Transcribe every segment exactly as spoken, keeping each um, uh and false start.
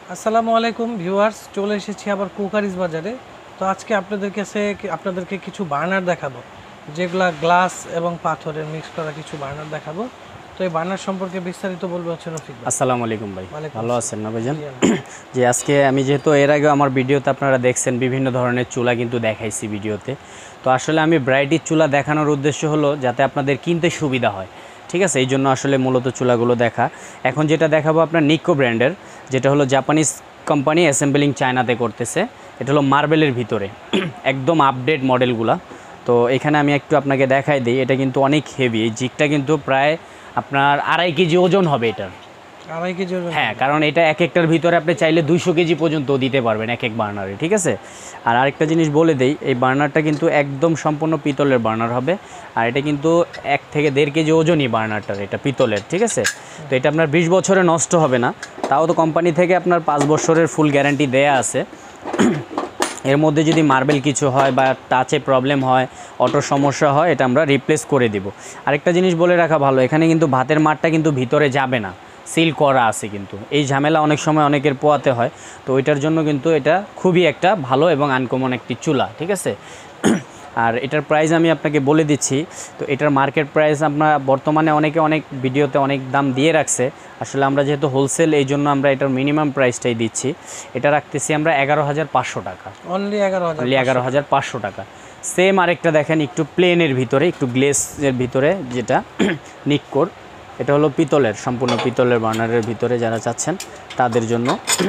আসসালামু আলাইকুম ভিউয়ার্স, চলে এসেছি আবার কুকারিজ বাজারে। তো আজকে আপনাদের কাছে আপনাদেরকে কিছু বার্নার দেখাবো, যেগুলা গ্লাস এবং পাথরের মিক্স করা কিছু বার্নার দেখাবো। তো এই বার্নার সম্পর্কে বিস্তারিত বলবো হচ্ছে রফিক ভাই। আসসালামু আলাইকুম ভাই, ভালো আছেন না ভাইজান? যে আজকে আমি যেহেতু এর আগে আমার ভিডিওতে আপনারা দেখছেন বিভিন্ন ধরনের চুলা কিন্তু দেখাইছি ভিডিওতে। তো আসলে আমি ব্রাইটির চুলা দেখানোর উদ্দেশ্য হলো যাতে আপনাদের কিনতে সুবিধা হয়, ঠিক আছে? এই জন্য আসলে মূলত চুলাগুলো দেখা। এখন যেটা দেখাবো আপনার নিক্কো ব্র্যান্ডের, যেটা হলো জাপানিজ কোম্পানি, অ্যাসেম্বলিং চায়নাতে করতেছে। এটা হলো মার্বেলের ভিতরে একদম আপডেট মডেলগুলা। তো এখানে আমি একটু আপনাকে দেখাই দিই, এটা কিন্তু অনেক হেভি। এই জিগটা কিন্তু প্রায় আপনার আড়াই কেজি ওজন হবে এটার। আড়াই কেজি ওজন? হ্যাঁ, কারণ এটা এক একটার ভিতরে আপনি চাইলে দুইশো কেজি পর্যন্ত দিতে পারবেন এক এক বার্নারে, ঠিক আছে? আর আরেকটা জিনিস বলে দেই, এই বার্নারটা কিন্তু একদম সম্পূর্ণ পিতলের বার্নার হবে। আর এটা কিন্তু এক থেকে দেড় কেজি ওজনই বার্নারটার, এটা পিতলের, ঠিক আছে? তো এটা আপনার বিশ বছরে নষ্ট হবে না। তাও তো কোম্পানি থেকে আপনার পাঁচ বছরের ফুল গ্যারান্টি দেয়া আছে। এর মধ্যে যদি মার্বেল কিছু হয় বা টাচে প্রবলেম হয়, অটো সমস্যা হয়, এটা আমরা রিপ্লেস করে দিব। আরেকটা জিনিস বলে রাখা ভালো, এখানে কিন্তু ভাতের মাঠটা কিন্তু ভিতরে যাবে না, সিল করা আছে। কিন্তু এই ঝামেলা অনেক সময় অনেকের পোয়াতে হয়। তো ওইটার জন্য কিন্তু এটা খুবই একটা ভালো এবং আনকমন একটি চুলা, ঠিক আছে? আর এটার প্রাইস আমি আপনাকে বলে দিচ্ছি। তো এটার মার্কেট প্রাইস আপনার বর্তমানে অনেকে অনেক ভিডিওতে অনেক দাম দিয়ে রাখছে। আসলে আমরা যেহেতু হোলসেল, এই জন্য আমরা এটার মিনিমাম প্রাইসটাই দিচ্ছি। এটা রাখতেছি আমরা এগারো হাজার পাঁচশো টাকা। অনলি এগারো হাজার অনলি এগারো হাজার পাঁচশো টাকা। সেম আরেকটা দেখেন, একটু প্লেনের ভিতরে, একটু গ্লেসের ভিতরে, যেটা নিক্কোর। এটা হলো পিতলের, সম্পূর্ণ পিতলের বার্নারের ভিতরে যারা চাচ্ছেন তাদের জন্য।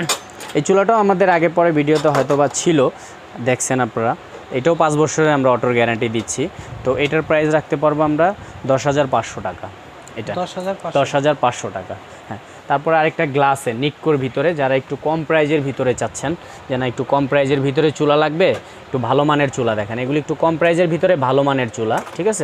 এই চুলাটাও আমাদের আগে পরে ভিডিওতে হয়তো বা ছিল, দেখছেন আপনারা। এটাও পাঁচ বছরের আমরা অটোর গ্যারান্টি দিচ্ছি। তো এটার প্রাইস রাখতে পারবো আমরা দশ হাজার পাঁচশো টাকা। এটা দশ হাজার পাঁচশো টাকা। হ্যাঁ, তারপরে আরেকটা গ্লাসে নিক্কোর ভিতরে, যারা একটু কম প্রাইজের ভিতরে চাচ্ছেন, যে না একটু কম প্রাইজের ভিতরে চুলা লাগবে, একটু ভালো মানের চুলা দেখেন, এগুলি একটু কম প্রাইজের ভিতরে ভালো মানের চুলা, ঠিক আছে?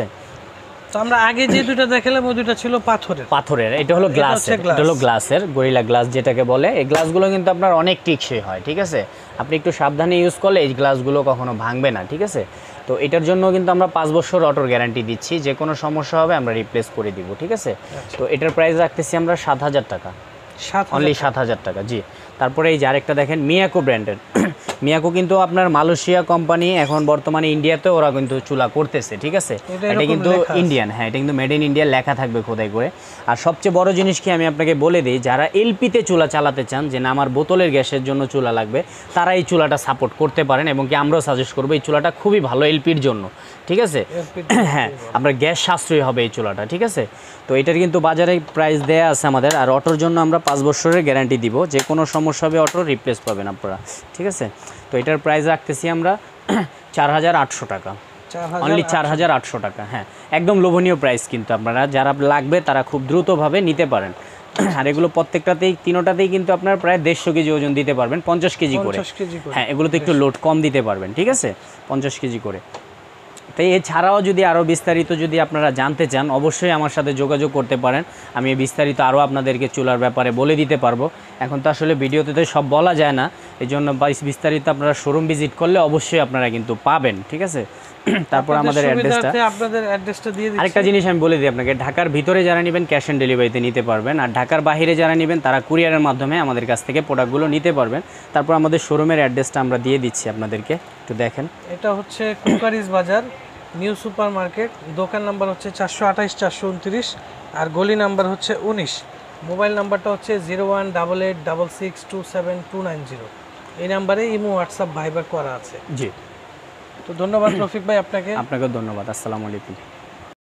তো আমরা আগে যে দুটো দেখালাম ওই দুটো ছিল পাথরের। পাথরের, এটা হলো গ্লাসের, এটা হলো গ্লাসের, গরিলা গ্লাস যেটাকে বলে। এই গ্লাসগুলো কিন্তু আপনার অনেক টিকসই হয়, ঠিক আছে? আপনি একটু সাবধানে ইউজ করলে এই গ্লাসগুলো কখনো ভাঙবে না, ঠিক আছে? তো এটার জন্য কিন্তু আমরা পাঁচ বছর অটোর গ্যারান্টি দিচ্ছি, যে কোনো সমস্যা হবে আমরা রিপ্লেস করে দিব, ঠিক আছে? তো এটার প্রাইস রাখতেছি আমরা সাত হাজার টাকা, অনলি সাত হাজার টাকা, জি। তারপরে এই যে আরেকটা দেখেন, মিয়াকো ব্র্যান্ডের। মিয়াকো কিন্তু আপনার মালয়েশিয়া কোম্পানি, এখন বর্তমানে ইন্ডিয়াতে ওরা কিন্তু চুলা করতেছে, ঠিক আছে? এটা কিন্তু ইন্ডিয়ান, হ্যাঁ, এটা কিন্তু মেড ইন ইন্ডিয়া লেখা থাকবে খোদাই করে। আর সবচেয়ে বড় জিনিস কি আমি আপনাকে বলে দিই, যারা এলপিতে চুলা চালাতে চান, যে না আমার বোতলের গ্যাসের জন্য চুলা লাগবে, তারা এই চুলাটা সাপোর্ট করতে পারেন, এবং কি আমরাও সাজেস্ট করবো এই চুলাটা খুবই ভালো এলপির জন্য, ঠিক আছে? হ্যাঁ, আপনার গ্যাস সাশ্রয়ী হবে এই চুলাটা, ঠিক আছে? তো এটার কিন্তু বাজারে প্রাইস দেয়া আছে আমাদের। আর অটোর জন্য আমরা পাঁচ বছরের গ্যারান্টি দিব, যে কোনো সমস্যা হবে অটো রিপ্লেস পাবেন আপনারা, ঠিক আছে? তো এটার প্রাইস রাখতেছি আমরা চার হাজার আটশো টাকা, অনলি চার হাজার আটশো টাকা। হ্যাঁ, একদম লোভনীয় প্রাইস, কিন্তু আপনারা যারা লাগবে তারা খুব দ্রুতভাবে নিতে পারেন। আর এগুলো প্রত্যেকটাতেই, তিনোটাতেই কিন্তু আপনার প্রায় দেড়শো কেজি ওজন দিতে পারবেন, পঞ্চাশ কেজি করে। হ্যাঁ, এগুলোতে একটু লোড কম দিতে পারবেন, ঠিক আছে? পঞ্চাশ কেজি করে। তাই এছাড়াও যদি আরও বিস্তারিত যদি আপনারা জানতে চান, অবশ্যই আমার সাথে যোগাযোগ করতে পারেন। আমি বিস্তারিত আরও আপনাদেরকে চুলার ব্যাপারে বলে দিতে পারবো। এখন তো আসলে ভিডিওতে তো সব বলা যায় না, এই জন্য বিস্তারিত আপনারা শোরুম ভিজিট করলে অবশ্যই আপনারা কিন্তু পাবেন, ঠিক আছে? তারপর আমাদের অ্যাড্রেসটা, আপনাদের অ্যাড্রেসটা দিয়ে দিচ্ছি। আরেকটা জিনিস আমি বলে দিই আপনাকে, ঢাকার ভিতরে যারা নেবেন ক্যাশ অন ডেলিভারিতে নিতে পারবেন, আর ঢাকার বাইরে যারা নেবেন তারা কুরিয়ারের মাধ্যমে আমাদের কাছ থেকে প্রোডাক্টগুলো নিতে পারবেন। তারপর আমাদের শোরুমের অ্যাড্রেসটা আমরা দিয়ে দিচ্ছি আপনাদেরকে, একটু দেখেন। এটা হচ্ছে কুকারিজ বাজার, নিউ সুপার মার্কেট। দোকান নাম্বার হচ্ছে চারশো আঠাইশ চারশো উনত্রিশ, আর গলি নাম্বার হচ্ছে উনিশ। মোবাইল নাম্বারটা হচ্ছে zero one double eight double six two seven two nine zero. এই নাম্বারে ইমো, হোয়াটসঅ্যাপ, ভাইবার করা আছে। জি। তো ধন্যবাদ রফিক ভাই আপনাকে। আপনাকেও ধন্যবাদ। আসসালামু আলাইকুম।